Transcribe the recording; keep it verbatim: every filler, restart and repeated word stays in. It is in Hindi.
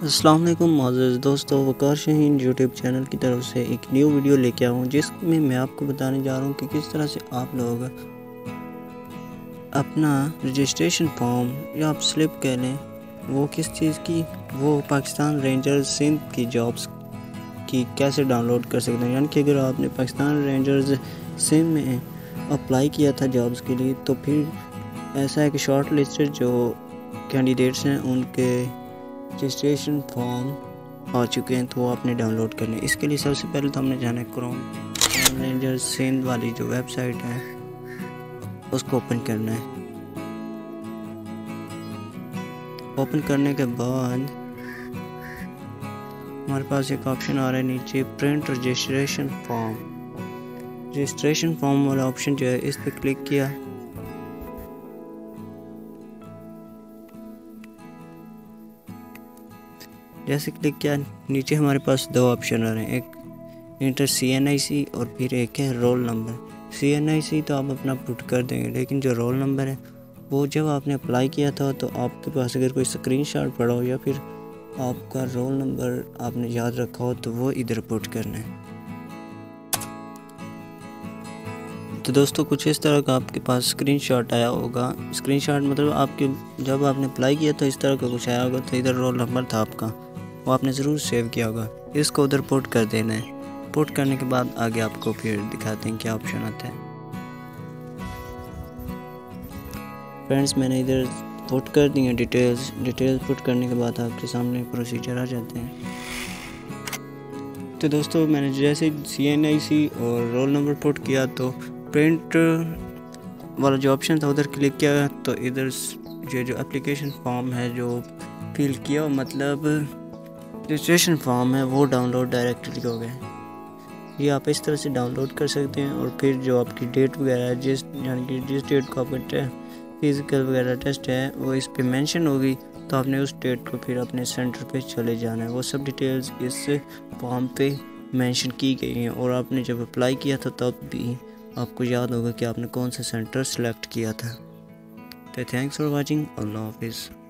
अस्सलाम वालेकुम मोअज़्ज़ज़ दोस्तों, वक़ार शाहीन यूट्यूब चैनल की तरफ से एक न्यू वीडियो लेके आया हूँ जिसमें मैं आपको बताने जा रहा हूँ कि किस तरह से आप लोग अपना रजिस्ट्रेशन फॉर्म या आप स्लिप कह लें, वो किस चीज़ की, वो पाकिस्तान रेंजर्स सिंध की जॉब्स की कैसे डाउनलोड कर सकते हैं। यानी कि अगर आपने पाकिस्तान रेंजर्स सिंध में अप्लाई किया था जॉब्स के लिए, तो फिर ऐसा है कि शॉर्ट लिस्टेड जो कैंडिडेट्स हैं उनके रजिस्ट्रेशन फॉर्म आ चुके हैं, तो वो आपने डाउनलोड करने। इसके लिए सबसे पहले तो हमने जाना है क्रोम रेंजर्स सिंध वाली जो वेबसाइट है उसको ओपन करना है। ओपन करने के बाद हमारे पास एक ऑप्शन आ रहा है नीचे, print registration form. Registration form वाला ऑप्शन जो है इस पर क्लिक किया। जैसे क्लिक किया, नीचे हमारे पास दो ऑप्शन आ रहे हैं, एक इंटर सी एन आई सी और फिर एक है roll number. C N I C तो आप अपना पुट कर देंगे, लेकिन जो रोल नंबर है वो जब आपने अप्लाई किया था तो आपके पास अगर कोई स्क्रीनशॉट पड़ा हो या फिर आपका रोल नंबर आपने याद रखा हो तो वो इधर पुट करना है। तो दोस्तों कुछ इस तरह का आपके पास स्क्रीनशॉट आया होगा। स्क्रीनशॉट मतलब आपके जब आपने अप्लाई किया तो इस तरह का कुछ आया होगा, तो इधर रोल नंबर था आपका, वो आपने ज़रूर सेव किया होगा। इसको उधर पुट कर देना है। पुट करने के बाद आगे आपको फिर दिखाते हैं क्या ऑप्शन आता है। फ्रेंड्स, मैंने इधर पुट कर दी है डिटेल्स। डिटेल्स पुट करने के बाद आपके सामने प्रोसीजर आ जाते हैं। तो दोस्तों मैंने जैसे सी एन आई सी और रोल नंबर पुट किया तो प्रिंट वाला जो ऑप्शन था उधर क्लिक किया, तो इधर ये जो एप्लीकेशन फॉर्म है जो फिल किया, मतलब रजिस्ट्रेशन फॉर्म है, वो डाउनलोड डायरेक्टली हो गए। ये आप इस तरह से डाउनलोड कर सकते हैं। और फिर जो आपकी डेट वगैरह है, जिस यानी कि जिस डेट को आपका फिज़िकल वगैरह टेस्ट है वो इस पे मेंशन होगी, तो आपने उस डेट को फिर अपने सेंटर पे चले जाना है। वो सब डिटेल्स इस फॉर्म पे मेंशन की गई हैं। और आपने जब अप्लाई किया था तब भी आपको याद होगा कि आपने कौन सा सेंटर सेलेक्ट किया था। तो थैंक्स फॉर वाचिंग। अल्लाह हाफिज़।